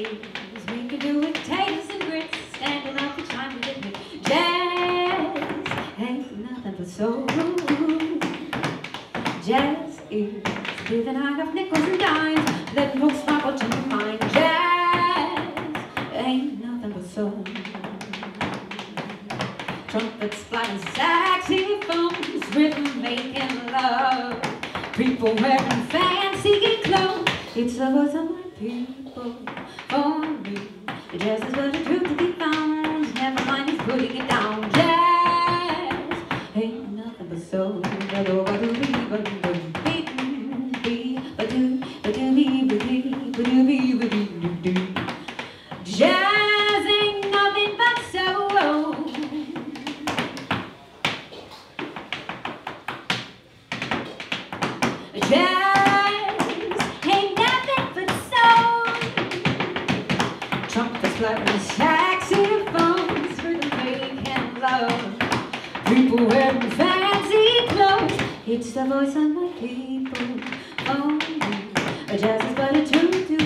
is we can do with potatoes and grits, standing up and trying to get me. Jazz ain't nothing but soul. Jazz is living out of nickels and dimes, letting folks start watching your mind. Jazz ain't nothing but soul. Trumpets flying, saxophones, rhythm making love, people wearing fancy clothes. It's the voice of my people, for me. Jazz is but a truth to be found. Never mind, he's putting it down. Jazz ain't nothing but soul. Jazz ain't nothing but soul. Jazz ain't nothing but soul. Trumpets blaring, saxophones, rhythm making love, people wearing fancy clothes. It's the voice of my people, oh, jazz is but a truth to